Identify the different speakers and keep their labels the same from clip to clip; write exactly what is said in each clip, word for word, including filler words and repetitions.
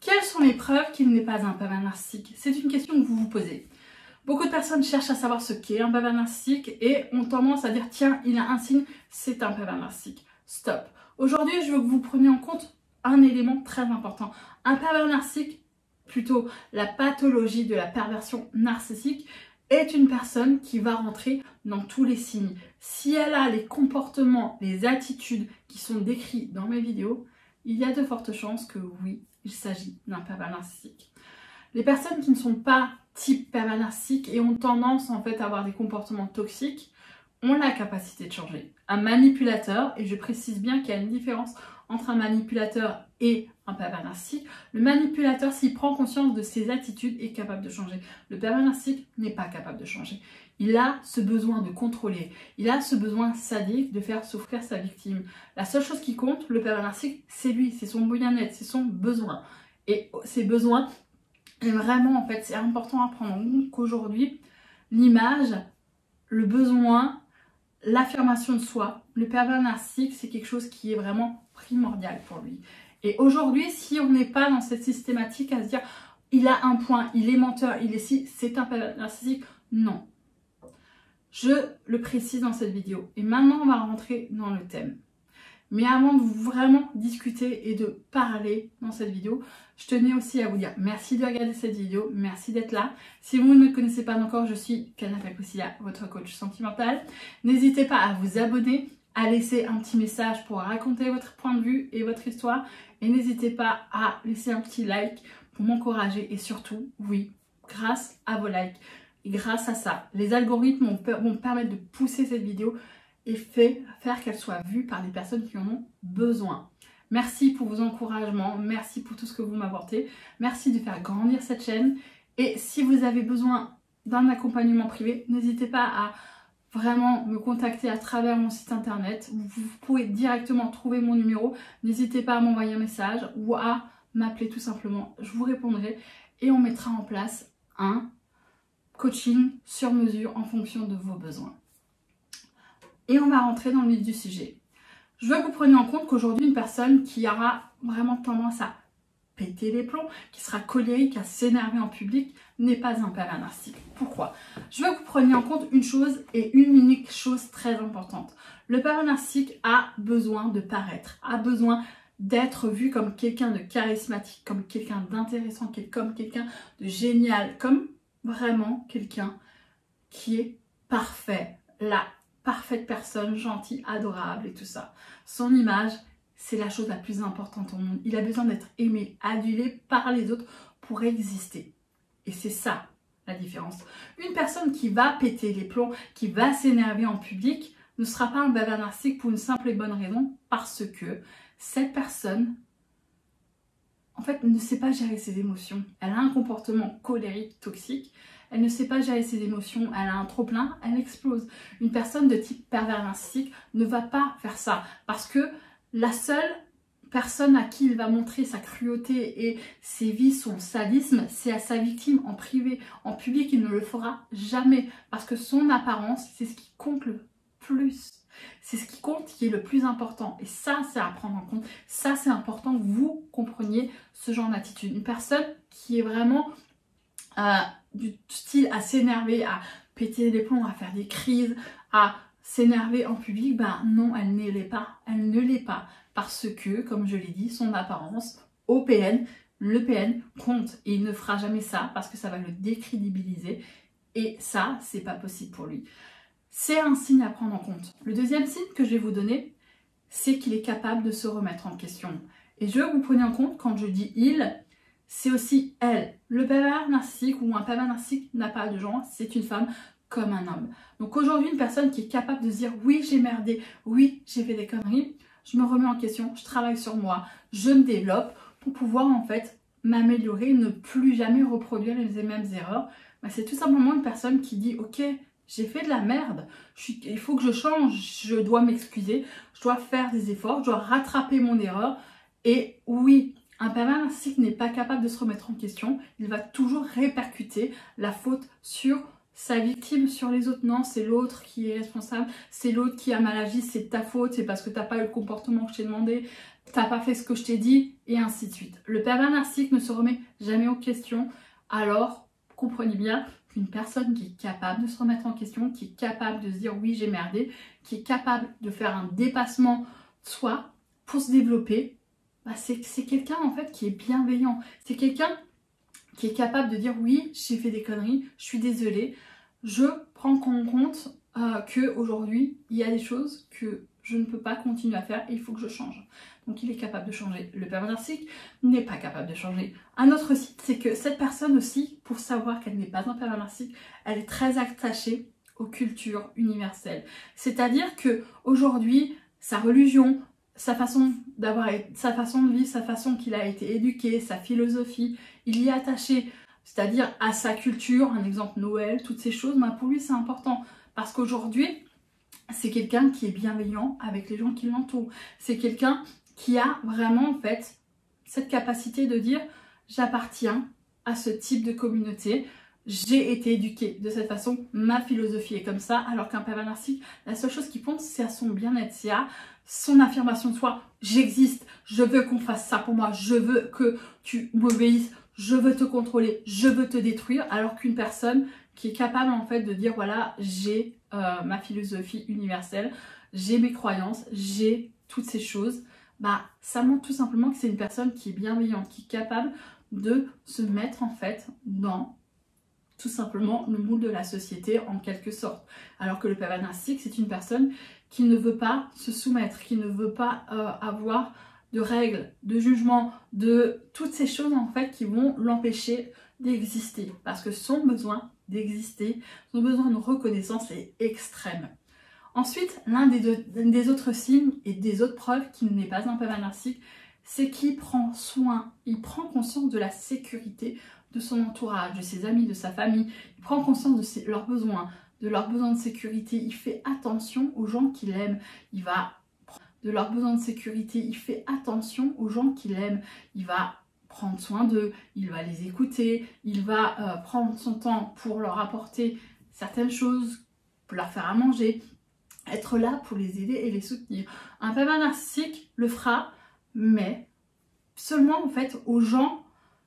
Speaker 1: Quelles sont les preuves qu'il n'est pas un pervers narcissique? C'est une question que vous vous posez. Beaucoup de personnes cherchent à savoir ce qu'est un pervers narcissique et ont tendance à dire tiens, il a un signe, c'est un pervers narcissique. Stop. Aujourd'hui, je veux que vous preniez en compte un élément très important. Un pervers narcissique, plutôt la pathologie de la perversion narcissique, est une personne qui va rentrer dans tous les signes. Si elle a les comportements, les attitudes qui sont décrits dans mes vidéos, il y a de fortes chances que oui, il s'agit d'un pervers narcissique. Les personnes qui ne sont pas type pervers narcissique et ont tendance en fait à avoir des comportements toxiques ont la capacité de changer. Un manipulateur, et je précise bien qu'il y a une différence entre un manipulateur et un pervers narcissique, le manipulateur, s'il prend conscience de ses attitudes, est capable de changer. Le pervers narcissique n'est pas capable de changer. Il a ce besoin de contrôler, il a ce besoin sadique de faire souffrir sa victime. La seule chose qui compte, le pervers narcissique, c'est lui, c'est son bien-être, c'est son besoin. Et ces besoins, et vraiment, en fait, c'est important à prendre en compte qu'aujourd'hui, l'image, le besoin, l'affirmation de soi, le pervers narcissique, c'est quelque chose qui est vraiment primordial pour lui. Et aujourd'hui, si on n'est pas dans cette systématique à se dire il a un point, il est menteur, il est si, c'est un pervers narcissique, non. Je le précise dans cette vidéo. Et maintenant, on va rentrer dans le thème. Mais avant de vraiment discuter et de parler dans cette vidéo, je tenais aussi à vous dire merci de regarder cette vidéo, merci d'être là. Si vous ne me connaissez pas encore, je suis Kanapé Kousia, votre coach sentimental. N'hésitez pas à vous abonner, à laisser un petit message pour raconter votre point de vue et votre histoire. Et n'hésitez pas à laisser un petit like pour m'encourager. Et surtout, oui, grâce à vos likes et grâce à ça, les algorithmes vont permettre de pousser cette vidéo et fait, faire qu'elle soit vue par les personnes qui en ont besoin. Merci pour vos encouragements, merci pour tout ce que vous m'apportez, merci de faire grandir cette chaîne. Et si vous avez besoin d'un accompagnement privé, n'hésitez pas à vraiment me contacter à travers mon site internet. Vous, vous pouvez directement trouver mon numéro, n'hésitez pas à m'envoyer un message ou à m'appeler tout simplement, je vous répondrai et on mettra en place un coaching sur mesure en fonction de vos besoins. Et on va rentrer dans le vif du sujet. Je veux que vous preniez en compte qu'aujourd'hui, une personne qui aura vraiment tendance à péter les plombs, qui sera colérique, à s'énerver en public, n'est pas un pervers narcissique. Pourquoi? Je veux que vous preniez en compte une chose et une unique chose très importante. Le pervers narcissique a besoin de paraître, a besoin d'être vu comme quelqu'un de charismatique, comme quelqu'un d'intéressant, comme quelqu'un de génial, comme vraiment quelqu'un qui est parfait, là. Parfaite personne, gentille, adorable et tout ça. Son image, c'est la chose la plus importante au monde. Il a besoin d'être aimé, adulé par les autres pour exister. Et c'est ça la différence. Une personne qui va péter les plombs, qui va s'énerver en public, ne sera pas un pervers narcissique pour une simple et bonne raison, parce que cette personne, en fait, ne sait pas gérer ses émotions. Elle a un comportement colérique, toxique. Elle ne sait pas gérer ses émotions, elle a un trop-plein, elle explose. Une personne de type pervers narcissique ne va pas faire ça parce que la seule personne à qui il va montrer sa cruauté et ses vices, son sadisme, c'est à sa victime en privé. En public, il ne le fera jamais parce que son apparence, c'est ce qui compte le plus. C'est ce qui compte, qui est le plus important. Et ça, c'est à prendre en compte. Ça, c'est important que vous compreniez ce genre d'attitude. Une personne qui est vraiment euh, du style à s'énerver, à péter les plombs, à faire des crises, à s'énerver en public, ben non, elle ne l'est pas. Elle ne l'est pas. Parce que, comme je l'ai dit, son apparence au P N, le P N compte. Et il ne fera jamais ça parce que ça va le décrédibiliser. Et ça, c'est pas possible pour lui. C'est un signe à prendre en compte. Le deuxième signe que je vais vous donner, c'est qu'il est capable de se remettre en question. Et je veux que vous preniez en compte, quand je dis il, c'est aussi elle. Le pervers narcissique ou un pervers narcissique n'a pas de genre, c'est une femme comme un homme. Donc aujourd'hui, une personne qui est capable de se dire oui, j'ai merdé, oui, j'ai fait des conneries, je me remets en question, je travaille sur moi, je me développe pour pouvoir en fait m'améliorer, ne plus jamais reproduire les mêmes erreurs. Ben, c'est tout simplement une personne qui dit ok, j'ai fait de la merde, je suis, il faut que je change, je dois m'excuser, je dois faire des efforts, je dois rattraper mon erreur. Et oui, un pervers narcissique n'est pas capable de se remettre en question, il va toujours répercuter la faute sur sa victime, sur les autres. Non, c'est l'autre qui est responsable, c'est l'autre qui a mal agi, c'est ta faute, c'est parce que tu n'as pas eu le comportement que je t'ai demandé, t'as pas fait ce que je t'ai dit, et ainsi de suite. Le pervers narcissique ne se remet jamais en question, alors comprenez bien qu'une personne qui est capable de se remettre en question, qui est capable de se dire oui j'ai merdé, qui est capable de faire un dépassement de soi pour se développer, bah c'est quelqu'un en fait qui est bienveillant, c'est quelqu'un qui est capable de dire oui j'ai fait des conneries, je suis désolée, je prends en compte euh, qu'aujourd'hui il y a des choses que je ne peux pas continuer à faire et il faut que je change. Donc il est capable de changer. Le pervers narcissique n'est pas capable de changer. Un autre site, c'est que cette personne aussi, pour savoir qu'elle n'est pas un pervers narcissique, elle est très attachée aux cultures universelles. C'est-à-dire que aujourd'hui, sa religion, sa façon d'avoir, sa façon de vivre, sa façon qu'il a été éduqué, sa philosophie, il y est attaché. C'est-à-dire à sa culture, un exemple Noël, toutes ces choses, ben pour lui c'est important. Parce qu'aujourd'hui, c'est quelqu'un qui est bienveillant avec les gens qui l'entourent. C'est quelqu'un qui a vraiment en fait cette capacité de dire j'appartiens à ce type de communauté, j'ai été éduquée de cette façon, ma philosophie est comme ça, alors qu'un pervers narcissique, la seule chose qu'il pense c'est à son bien-être, c'est à son affirmation de soi, j'existe, je veux qu'on fasse ça pour moi, je veux que tu m'obéisses, je veux te contrôler, je veux te détruire, alors qu'une personne qui est capable en fait de dire voilà j'ai euh, ma philosophie universelle, j'ai mes croyances, j'ai toutes ces choses, bah ça montre tout simplement que c'est une personne qui est bienveillante, qui est capable de se mettre en fait dans tout simplement le moule de la société en quelque sorte. Alors que le pervers narcissique c'est une personne qui ne veut pas se soumettre, qui ne veut pas euh, avoir de règles, de jugements, de toutes ces choses en fait qui vont l'empêcher d'exister. Parce que son besoin d'exister, son besoin de reconnaissance est extrême. Ensuite, l'un des, des autres signes et des autres preuves qu'il n'est pas un pervers narcissique, c'est qu'il prend soin, il prend conscience de la sécurité de son entourage, de ses amis, de sa famille, il prend conscience de ses, leurs besoins, de leurs besoins de sécurité, il fait attention aux gens qu'il aime, il va de leurs besoins de sécurité, il fait attention aux gens qu'il aime, il va prendre soin d'eux, il va les écouter, il va euh, prendre son temps pour leur apporter certaines choses, pour leur faire à manger, être là pour les aider et les soutenir. Un pervers narcissique le fera, mais seulement en fait aux gens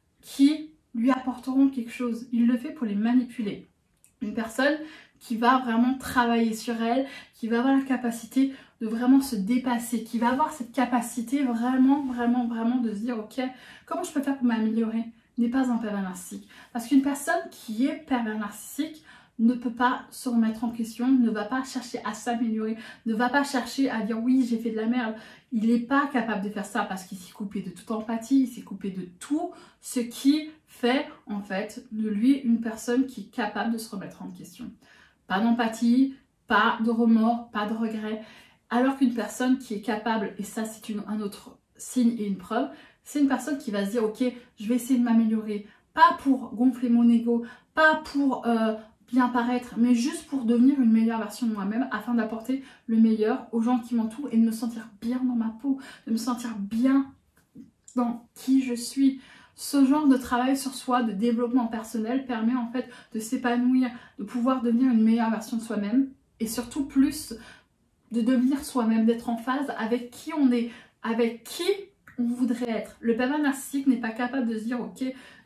Speaker 1: qui lui apporteront quelque chose. Il le fait pour les manipuler. Une personne qui va vraiment travailler sur elle, qui va avoir la capacité de vraiment se dépasser, qui va avoir cette capacité vraiment, vraiment, vraiment de se dire ok, comment je peux faire pour m'améliorer, n'est pas un pervers narcissique. Parce qu'une personne qui est pervers narcissique ne peut pas se remettre en question, ne va pas chercher à s'améliorer, ne va pas chercher à dire oui j'ai fait de la merde. Il n'est pas capable de faire ça parce qu'il s'est coupé de toute empathie, il s'est coupé de tout ce qui fait en fait de lui une personne qui est capable de se remettre en question. Pas d'empathie, pas de remords, pas de regrets. Alors qu'une personne qui est capable, et ça c'est un autre signe et une preuve, c'est une personne qui va se dire ok je vais essayer de m'améliorer, pas pour gonfler mon ego, pas pour euh, bien paraître, mais juste pour devenir une meilleure version de moi-même afin d'apporter le meilleur aux gens qui m'entourent et de me sentir bien dans ma peau, de me sentir bien dans qui je suis. Ce genre de travail sur soi, de développement personnel permet en fait de s'épanouir, de pouvoir devenir une meilleure version de soi-même et surtout plus de devenir soi-même, d'être en phase avec qui on est, avec qui on voudrait être. Le pervers narcissique n'est pas capable de se dire ok,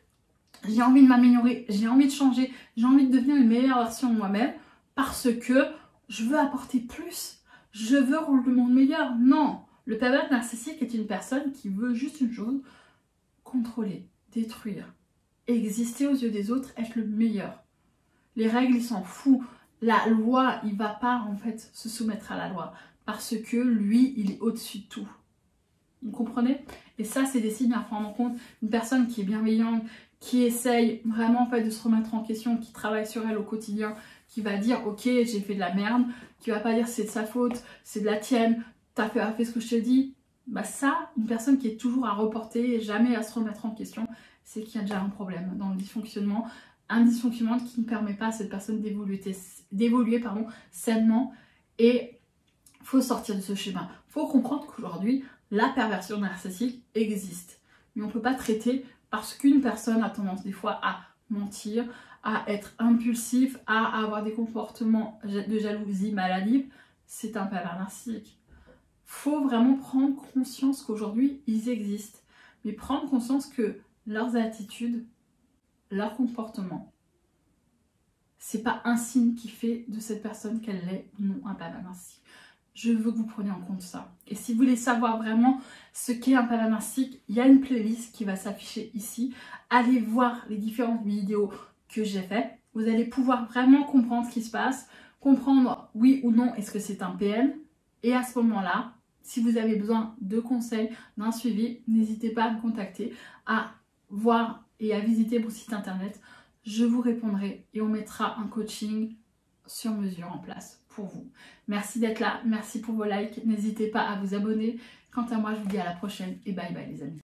Speaker 1: j'ai envie de m'améliorer, j'ai envie de changer, j'ai envie de devenir une meilleure version de moi-même parce que je veux apporter plus, je veux rendre le monde meilleur. Non, le pervers narcissique est une personne qui veut juste une chose, contrôler, détruire, exister aux yeux des autres, être le meilleur. Les règles, il s'en fout. La loi, il ne va pas en fait se soumettre à la loi parce que lui, il est au-dessus de tout. Vous comprenez? Et ça, c'est des signes à prendre en compte. Une personne qui est bienveillante, qui essaye vraiment en fait de se remettre en question, qui travaille sur elle au quotidien, qui va dire ok j'ai fait de la merde, qui va pas dire c'est de sa faute, c'est de la tienne, t'as fait, fait ce que je te dis. Bah ça, une personne qui est toujours à reporter et jamais à se remettre en question, c'est qu'il y a déjà un problème dans le dysfonctionnement, un dysfonctionnement qui ne permet pas à cette personne d'évoluer, d'évoluer pardon, sainement, et il faut sortir de ce schéma. Il faut comprendre qu'aujourd'hui, la perversion narcissique existe, mais on ne peut pas traiter parce qu'une personne a tendance des fois à mentir, à être impulsif, à avoir des comportements de jalousie maladive, c'est un pervers narcissique. faut vraiment prendre conscience qu'aujourd'hui, ils existent. Mais prendre conscience que leurs attitudes, leur comportement, c'est pas un signe qui fait de cette personne qu'elle est ou non un pervers narcissique. Je veux que vous preniez en compte ça. Et si vous voulez savoir vraiment ce qu'est un pervers narcissique, il y a une playlist qui va s'afficher ici. Allez voir les différentes vidéos que j'ai faites. Vous allez pouvoir vraiment comprendre ce qui se passe, comprendre oui ou non est-ce que c'est un P N. Et à ce moment-là, si vous avez besoin de conseils, d'un suivi, n'hésitez pas à me contacter, à voir et à visiter mon site internet. Je vous répondrai et on mettra un coaching sur mesure en place pour vous. Merci d'être là, merci pour vos likes, n'hésitez pas à vous abonner. Quant à moi, je vous dis à la prochaine et bye bye les amis.